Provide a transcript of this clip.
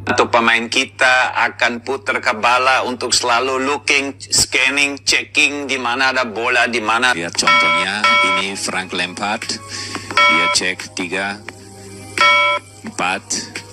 atau pemain kita akan putar kepala untuk selalu looking, scanning, checking di mana ada bola, di mana. Lihat contohnya, ini Frank Lampard. Dia cek 3, 4,